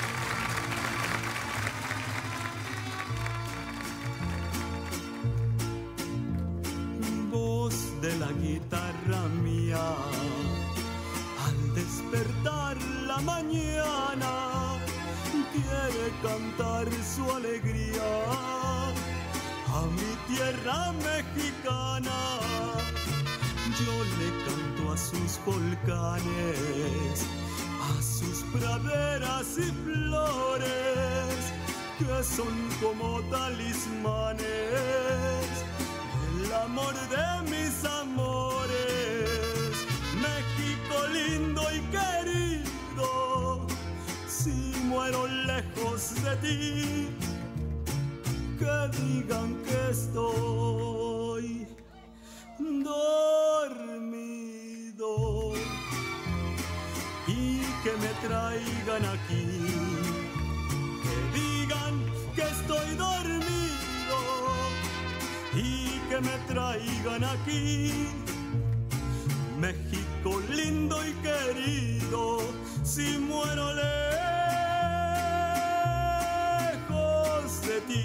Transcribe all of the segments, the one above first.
Voz de la guitarra mía, al despertar la mañana, quiere cantar su alegría a mi tierra mexicana. Yo le canto a sus volcanes, a sus praderas y flores, que son como talismanes, el amor de mis amores. México lindo y querido, si muero lejos de ti, que digan que estoy dormido y que me traigan aquí, que digan que estoy dormido y que me traigan aquí. México lindo y querido, si muero lejos de ti.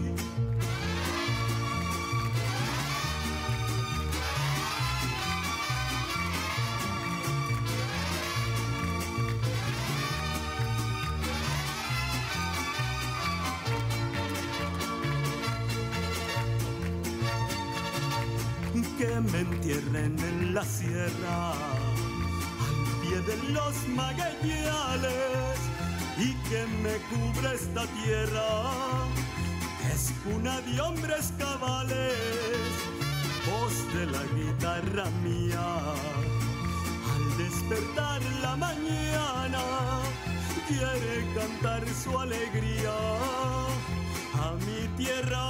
Que me entierren en la sierra, al pie de los magueyales, y que me cubra esta tierra, que es cuna de hombres cabales. Voz de la guitarra mía, al despertar la mañana, quiere cantar su alegría a mi tierra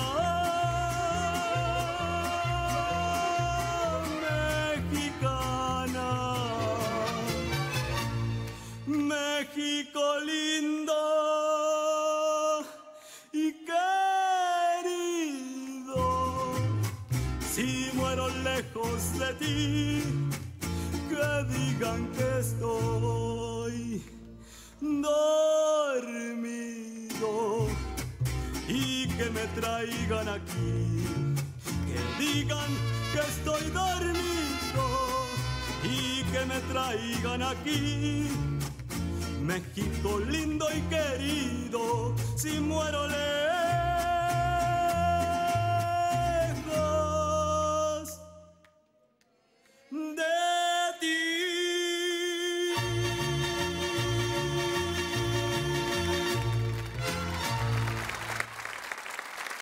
mexicana. México lindo y querido, si muero lejos de ti, que digan que estoy dormido y que me traigan aquí, que digan que estoy dormido y que me traigan aquí. México lindo y querido, si muero lejos